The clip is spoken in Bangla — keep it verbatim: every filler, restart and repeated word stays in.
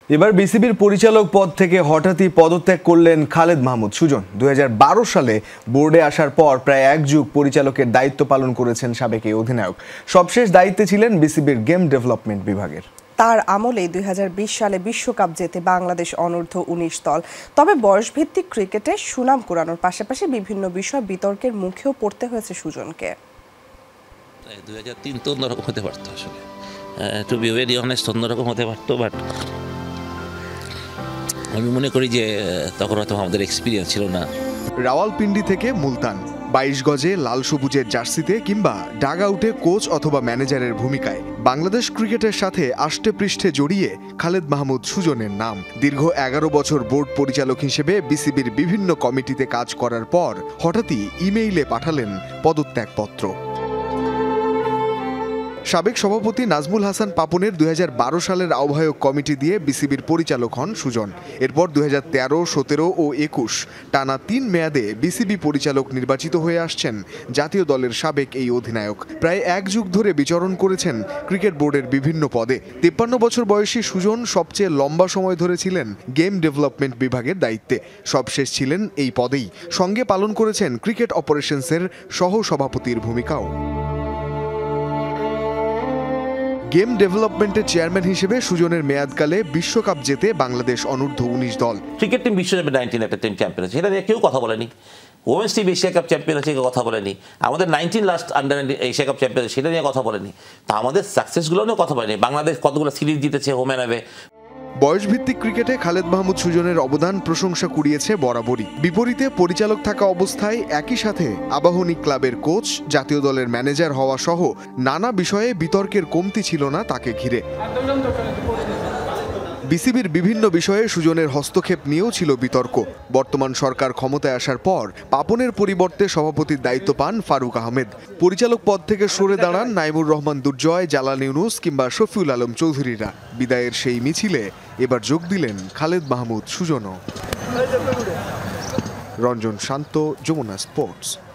এবার বিসিবির পরিচালক পদ থেকে হঠাৎই পদত্যাগ করলেন খালেদ মাহমুদ সুজন। দুই হাজার বারো সালে বোর্ডে আসার পর প্রায় এক যুগ পরিচালকের দায়িত্ব পালন করেছেন সাবেক এই অধিনায়ক। সবশেষ দায়িত্বে ছিলেন বিসিবির গেম ডেভেলপমেন্ট বিভাগের। তার আমলে দুই হাজার বিশ সালে বিশ্বকাপ জেতে বাংলাদেশ অনূর্ধ্ব উনিশ দল। তবে বয়সভিত্তিক ক্রিকেটে সুনাম কুড়ানোর পাশাপাশি বিভিন্ন বিষয় বিতর্কের মুখেও পড়তে হয়েছে সুজনকে। দুই হাজার তিন তো অন্যরকম হতে পারতো, আসলে টু বি ভেরি অনেস্ট অন্যরকম হতে পারতো, বাট আমি মনে করি যে তখন হয়তো আমাদের এক্সপিরিয়েন্স ছিল না। রাওয়ালপিন্ডি থেকে মুলতান, বাইশ গজে লাল সবুজের জার্সিতে কিংবা ডাগ আউটে কোচ অথবা ম্যানেজারের ভূমিকায় বাংলাদেশ ক্রিকেটের সাথে আষ্টে পৃষ্ঠে জড়িয়ে খালেদ মাহমুদ সুজনের নাম। দীর্ঘ এগারো বছর বোর্ড পরিচালক হিসেবে বিসিবির বিভিন্ন কমিটিতে কাজ করার পর হঠাৎই ইমেইলে পাঠালেন পদত্যাগপত্র। সাবেক সভাপতি নাজমুল হাসান পাপনের দুই হাজার বারো সালের আহ্বায়ক কমিটি দিয়ে বিসিবির পরিচালক হন সুজন। এরপর দুই হাজার তেরো, সতেরো ও একুশ টানা তিন মেয়াদে বিসিবি পরিচালক নির্বাচিত হয়ে আসছেন জাতীয় দলের সাবেক এই অধিনায়ক। প্রায় এক যুগ ধরে বিচরণ করেছেন ক্রিকেট বোর্ডের বিভিন্ন পদে। তিপ্পান্ন বছর বয়সী সুজন সবচেয়ে লম্বা সময় ধরে ছিলেন গেম ডেভেলপমেন্ট বিভাগের দায়িত্বে। সবশেষ ছিলেন এই পদেই। সঙ্গে পালন করেছেন ক্রিকেট অপারেশনসের সহ সভাপতির ভূমিকাও। গেম ডেভেলপমেন্টের চেয়ারম্যান হিসেবে সুজনের মেয়াদকালে বিশ্বকাপ জেতে বাংলাদেশ অনূর্ধ্ব উনিশ দল। ক্রিকেট টিম বিশ্বকাপে নাইনটিন একটা টিম চ্যাম্পিয়ন হয়েছে, সেটা নিয়ে কেউ কথা বলেনি। Women's team Asia cup champion হয়েছে, কেউ কথা বলেনি। আমাদের nineteen last under Asia cup champion, সেটা নিয়ে কথা বলেনি। তা আমাদের সাকসেসগুলো নিয়েও কথা বলেনি। বাংলাদেশ কতগুলো সিরিজ জিতেছে হোম অ্যান্ড অ্যাওয়ে। বয়সভিত্তিক ক্রিকেটে খালেদ মাহমুদ সুজনের অবদান প্রশংসা কুড়িয়েছে বরাবরই। বিপরীতে পরিচালক থাকা অবস্থায় একই সাথে আবাহনী ক্লাবের কোচ, জাতীয় দলের ম্যানেজার হওয়া সহ নানা বিষয়ে বিতর্কের কমতি ছিল না তাকে ঘিরে। বিসিবির বিভিন্ন বিষয়ে সুজনের হস্তক্ষেপ নিয়েও ছিল বিতর্ক। বর্তমান সরকার ক্ষমতায় আসার পর পাপনের পরিবর্তে সভাপতির দায়িত্ব পান ফারুক আহমেদ। পরিচালক পদ থেকে সরে দাঁড়ান নাইমুর রহমান দুর্জয়, জালাল ইউনুস কিংবা শফিউল আলম চৌধুরীরা। বিদায়ের সেই মিছিলে এবার যোগ দিলেন খালেদ মাহমুদ সুজনও। রঞ্জন শান্ত, যমুনা স্পোর্টস।